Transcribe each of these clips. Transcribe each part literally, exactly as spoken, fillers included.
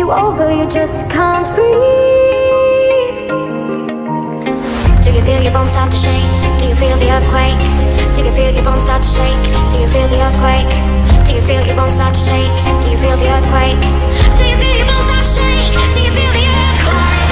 you over, you just can't breathe. Do you feel your bones start to shake? Do you feel the earthquake? Do you feel your bones start to shake? Do you feel the earthquake? Do you feel your bones start to shake? Do you feel the earthquake? Do you feel your bones start to shake? Do you feel the earthquake?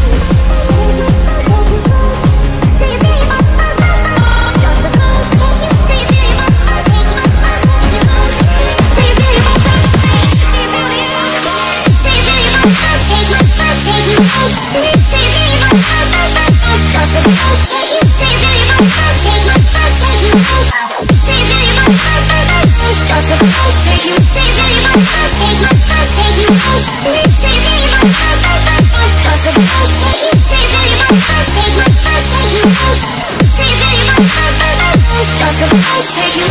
Do you feel your bones? Does the bones take you? Do you feel your bones take you? Do you feel your bones start to shake? Do you feel the earthquake? Do you feel your bones take you? Take you? Do you feel your bones? Does the bones take you? Do you feel your bones take you? Take you? Do you feel your bones? Does the bones take you? Do you feel your bones take you? Take you? Do you feel your bones? Does the bones take you? Do you feel your bones take you? Take you? Do you feel your bones? Does the bones take you?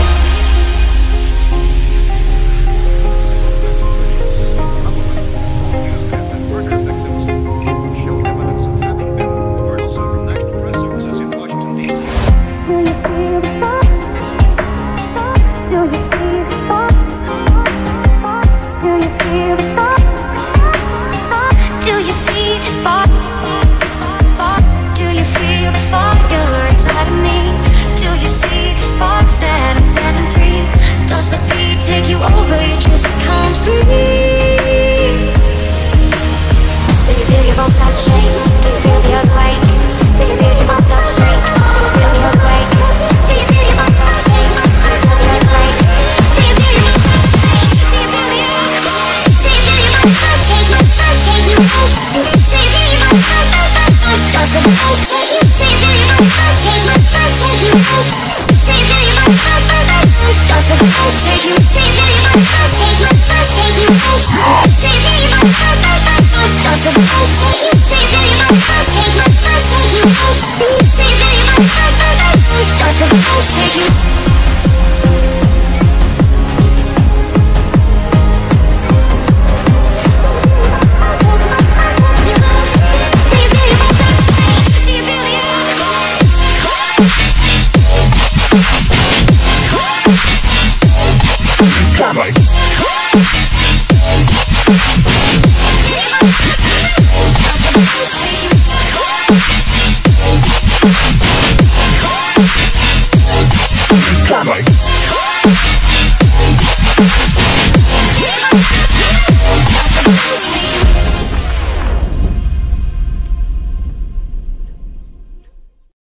Take you over, you just can't breathe. Do you feel your bones start to shake? Do you feel the earthquake? Do you feel your bones start to shake? Do you feel the earthquake? Do you feel your bones start to shake? Do you feel the earthquake? Do you feel your bones start to shake? Do you feel the earthquake? Do you feel your bones take you? Take you? Do you feel your bones? Does the bones take you? Do you feel your bones take you? Take you? Do you feel your bones? Does the bones take you? Do you feel your bones take you? Take you? Do you feel your bones? Does the bones take you? Do you feel your bones take you? Take you? Do you feel your bones? Does the bones take you?